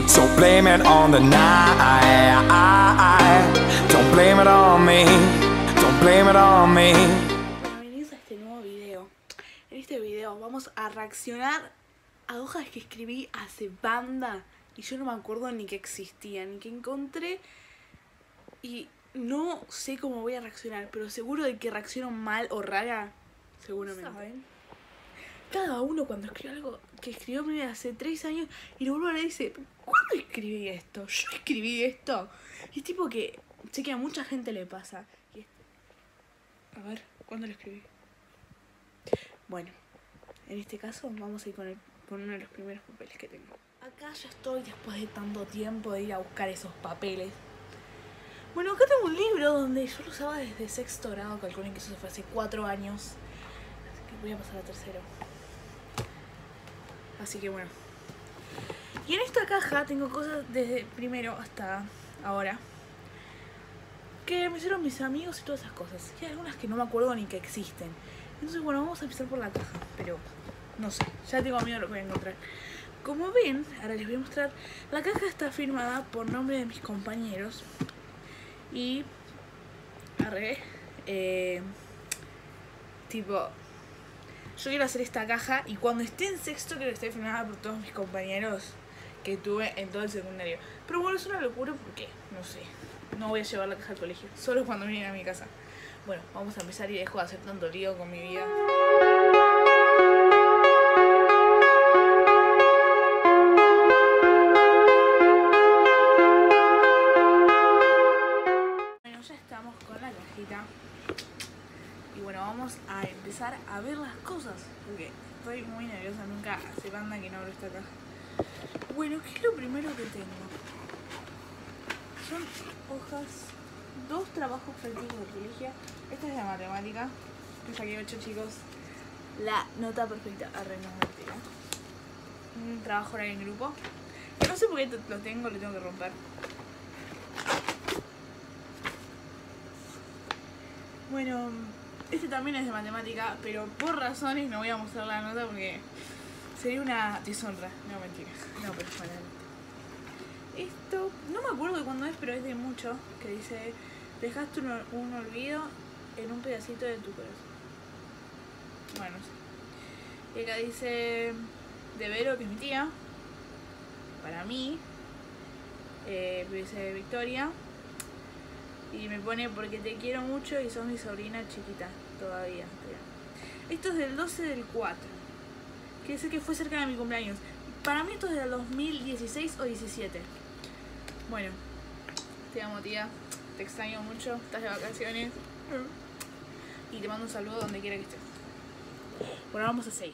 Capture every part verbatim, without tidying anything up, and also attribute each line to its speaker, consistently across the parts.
Speaker 1: so blame it on the night. Don't blame it on me, don't blame it on me.
Speaker 2: Bienvenidos a este nuevo video. En este video vamos a reaccionar a hojas que escribí hace banda y yo no me acuerdo ni que existían, ni que encontré, y no sé cómo voy a reaccionar, pero seguro de que reacciono mal o rara, seguramente. ¿Saben? Cada uno cuando escribe algo que escribió primero hace tres años y lo vuelve a leer y dice, ¿cuándo escribí esto? ¿Yo escribí esto? Y es tipo que sé que a mucha gente le pasa. Y es... A ver, ¿cuándo lo escribí? Bueno, en este caso vamos a ir con, el, con uno de los primeros papeles que tengo. Acá ya estoy después de tanto tiempo de ir a buscar esos papeles. Bueno, acá tengo un libro donde yo lo usaba desde sexto grado, calculen que eso fue hace cuatro años. Así que voy a pasar a tercero. Así que bueno. Y en esta caja tengo cosas desde primero hasta ahora que me hicieron mis amigos y todas esas cosas. Y hay algunas que no me acuerdo ni que existen. Entonces bueno, vamos a empezar por la caja. Pero no sé, ya tengo miedo de lo que voy a encontrar. Como ven, ahora les voy a mostrar. La caja está firmada por nombre de mis compañeros. Y arre, eh, tipo, yo quiero hacer esta caja y cuando esté en sexto quiero que esté firmada por todos mis compañeros que tuve en todo el secundario. Pero bueno, es una locura porque, no sé, no voy a llevar la caja al colegio, solo cuando vienen a mi casa. Bueno, vamos a empezar y dejo de hacer tanto lío con mi vida. Bueno, ya estamos con la cajita. Y bueno, vamos a empezar a ver las cosas, porque estoy muy nerviosa, nunca hace banda que no abro esta caja. Bueno, ¿qué es lo primero que tengo? Son hojas, dos trabajos prácticos de biología. Esta es de matemática, que saqué ocho, chicos. La nota perfecta, arre, no, mentira. Un trabajo oral en grupo. Que no sé por qué lo tengo, lo tengo que romper. Bueno, este también es de matemática, pero por razones no voy a mostrar la nota porque sería una deshonra. No, mentira. No, pero es para esto, no me acuerdo de cuándo es, pero es de mucho, que dice, dejaste un, un olvido en un pedacito de tu corazón. Bueno, no sé. Y acá dice, de Vero, que es mi tía, para mí, eh, dice Victoria. Y me pone, porque te quiero mucho y sos mi sobrina chiquita todavía. Esto es del doce del cuatro. Quiere decir que fue cerca de mi cumpleaños. Para mí esto es del dos mil dieciséis o diecisiete. Bueno, te amo, tía. Te extraño mucho. Estás de vacaciones. Y te mando un saludo donde quiera que estés. Bueno, vamos a seguir.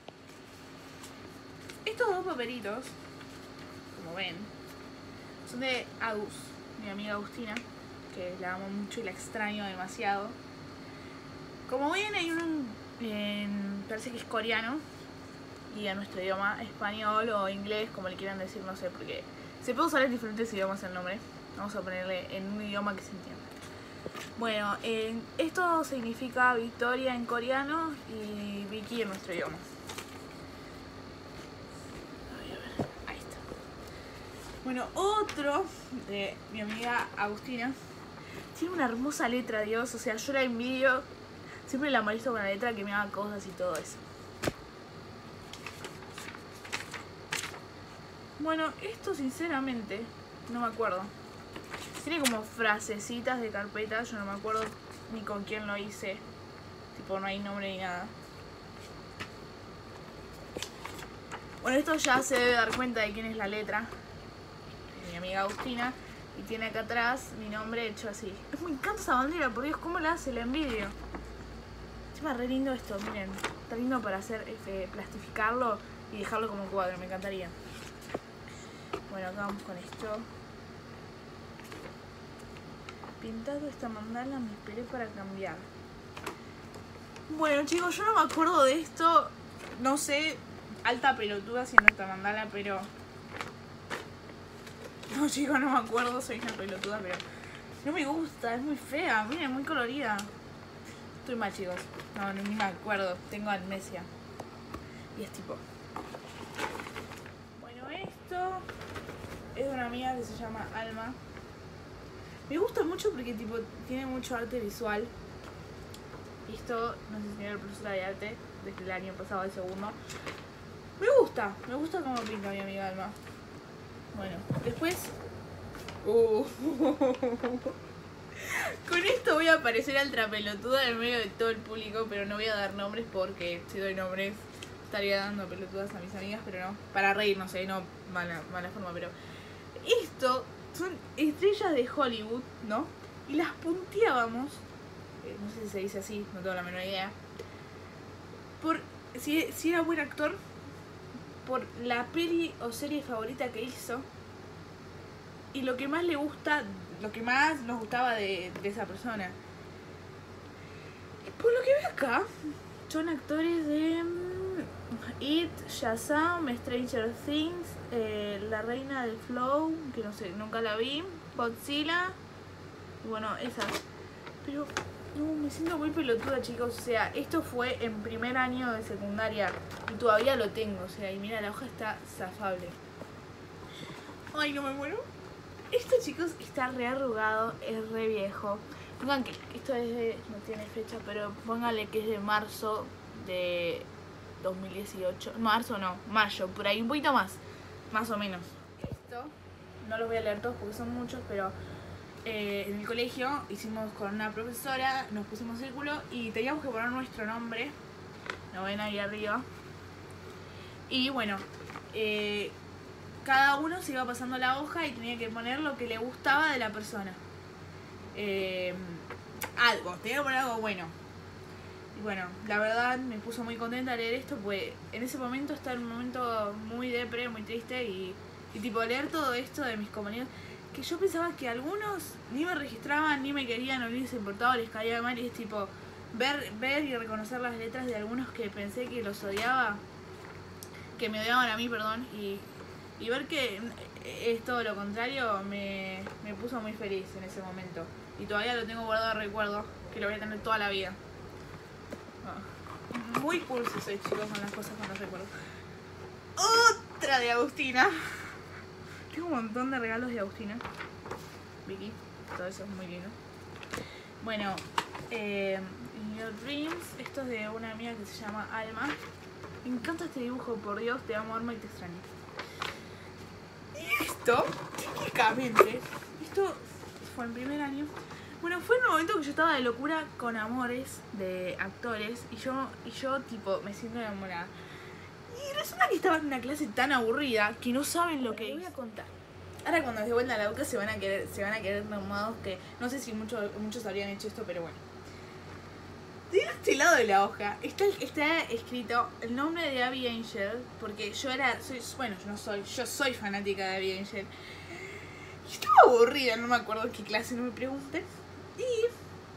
Speaker 2: Estos dos papelitos, como ven, son de Agus, mi amiga Agustina, que la amo mucho y la extraño demasiado. Como ven, hay un, en, parece que es coreano, y en nuestro idioma, español o inglés, como le quieran decir, no sé, porque se puede usar en diferentes idiomas el nombre. Vamos a ponerle en un idioma que se entienda. Bueno, eh, esto significa Victoria en coreano y Vicky en nuestro idioma. Ahí está. Bueno, otro de mi amiga Agustina tiene una hermosa letra, Dios, o sea, yo la envidio. Siempre la molesto con la letra, que me haga cosas y todo eso. Bueno, esto sinceramente no me acuerdo. Tiene como frasecitas de carpeta, yo no me acuerdo ni con quién lo hice. Tipo, no hay nombre ni nada. Bueno, esto ya se debe dar cuenta de quién es la letra. Es mi amiga Agustina. Y tiene acá atrás mi nombre hecho así. Me encanta esa bandera, por Dios, ¿cómo la hace? La envidio. Encima re lindo esto, miren. Está lindo para hacer, este, plastificarlo y dejarlo como cuadro, me encantaría. Bueno, acá vamos con esto. Pintado esta mandala, me esperé para cambiar. Bueno, chicos, yo no me acuerdo de esto. No sé, alta pelotuda haciendo esta mandala, pero... No, chicos, no me acuerdo, soy una pelotuda, pero... No me gusta, es muy fea, miren, muy colorida. Estoy mal, chicos. No, no, ni me acuerdo, tengo amnesia. Y es tipo... Bueno, esto... que se llama Alma. Me gusta mucho porque tipo tiene mucho arte visual. Esto, no sé si tiene la profesora de arte desde el año pasado, el segundo. Me gusta, me gusta cómo pinta mi amiga Alma. Bueno, después... Uh. Con esto voy a parecer altrapelotuda en medio de todo el público, pero no voy a dar nombres porque si doy nombres estaría dando pelotudas a mis amigas, pero no. Para reír, no sé, no mala, mala forma, pero... Esto son estrellas de Hollywood, ¿no? Y las punteábamos, eh, no sé si se dice así, no tengo la menor idea, por si, si era buen actor, por la peli o serie favorita que hizo y lo que más le gusta, lo que más nos gustaba de, de esa persona. Por lo que veo acá, son actores de It, Shazam, Stranger Things, eh, La Reina del Flow, que no sé, nunca la vi, Godzilla, y bueno, esas. Pero no, me siento muy pelotuda, chicos. O sea, esto fue en primer año de secundaria y todavía lo tengo. O sea, y mira, la hoja está zafable. Ay, no me muero. Esto, chicos, está re arrugado, es re viejo. Pongan que esto es de, no tiene fecha, pero pónganle que es de marzo de dos mil dieciocho. Marzo no, mayo, por ahí un poquito más, más o menos. Esto, no los voy a leer todos porque son muchos, pero eh, en el colegio hicimos con una profesora, nos pusimos círculo y teníamos que poner nuestro nombre. Lo ven ahí arriba. Y bueno, eh, cada uno se iba pasando la hoja y tenía que poner lo que le gustaba de la persona. Eh, algo, tenía que poner algo bueno. Y bueno, la verdad me puso muy contenta leer esto, pues en ese momento estaba en un momento muy depre, muy triste y, y tipo leer todo esto de mis compañeros, que yo pensaba que algunos ni me registraban, ni me querían, no les importaba, les caía mal, y es tipo ver, ver y reconocer las letras de algunos que pensé que los odiaba, que me odiaban a mí, perdón, y, y ver que es todo lo contrario me, me puso muy feliz en ese momento. Y todavía lo tengo guardado de recuerdo, que lo voy a tener toda la vida. Oh. Muy cool si soy, chicos, con las cosas con los recuerdos. Otra de Agustina. Tengo un montón de regalos de Agustina. Vicky, todo eso es muy lindo. Bueno, eh, In Your Dreams, esto es de una amiga que se llama Alma. Me encanta este dibujo, por Dios, te amo, Alma, y te extraño. Y esto, técnicamente, esto fue en primer año. Bueno, fue en un momento que yo estaba de locura con amores de actores y yo, y yo tipo, me siento enamorada. Y resulta que estaba en una clase tan aburrida que no saben lo que voy a contar. Ahora cuando les dé vuelta a la boca se van a querer, se van a querer traumados, que no sé si muchos, muchos habrían hecho esto, pero bueno. De este lado de la hoja está, está escrito el nombre de Abby Angel, porque yo era, soy, bueno, yo no soy, yo soy fanática de Abby Angel. Y estaba aburrida, no me acuerdo qué clase, no me pregunten. Y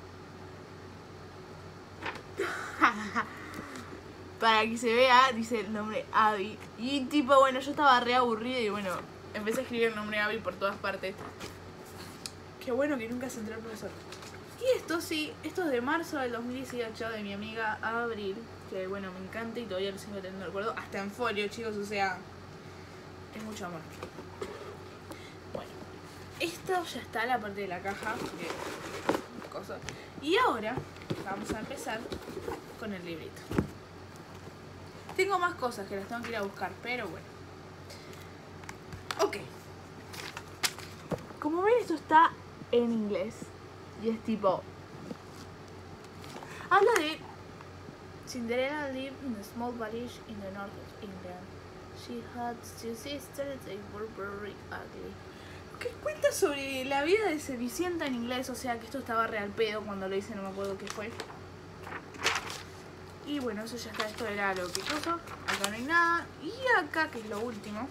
Speaker 2: para que se vea, dice el nombre Abby. Y tipo, bueno, yo estaba re aburrida y bueno, empecé a escribir el nombre Abby por todas partes. Qué bueno que nunca se enteró el profesor. Y esto sí, esto es de marzo del dos mil dieciocho de mi amiga Abril, que bueno, me encanta y todavía lo sigo teniendo de acuerdo. Hasta en folio, chicos, o sea, es mucho amor. Bueno, esto ya está la parte de la caja, porque cosas. Y ahora vamos a empezar con el librito. Tengo más cosas que las tengo que ir a buscar, pero bueno. Ok. Como ven, esto está en inglés. Y es tipo... Habla de... Cinderella lived in a small village in the north of England. She had two sisters, they were very ugly. Que cuenta sobre la vida de Cenicienta en inglés, o sea que esto estaba re al pedo cuando lo hice, no me acuerdo qué fue. Y bueno, eso ya está, esto era lo que cosa, acá no hay nada. Y acá, que es lo último.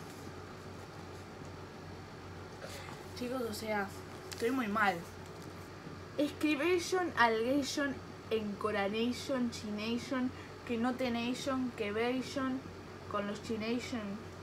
Speaker 2: Chicos, o sea, estoy muy mal. Escribation, allegation, encoronation, chination, kenotenation, kevation, con los chination.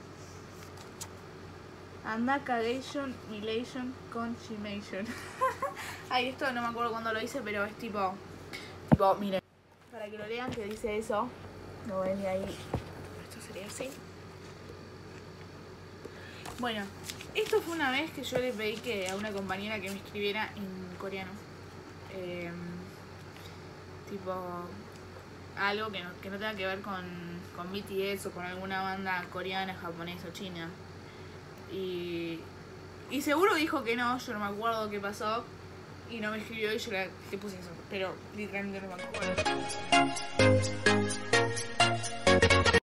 Speaker 2: Andacagation, milation, conchimation. Ay, esto no me acuerdo cuándo lo hice, pero es tipo... Tipo, miren. Para que lo lean que dice eso. No ven y ahí... Esto sería así. Bueno, esto fue una vez que yo le pedí que a una compañera que me escribiera en coreano. Eh, tipo, algo que no, que no tenga que ver con, con B T S o con alguna banda coreana, japonesa o china. Y, y seguro dijo que no, yo no me acuerdo qué pasó. Y no me escribió y yo le, le puse eso. Pero literalmente no me acuerdo.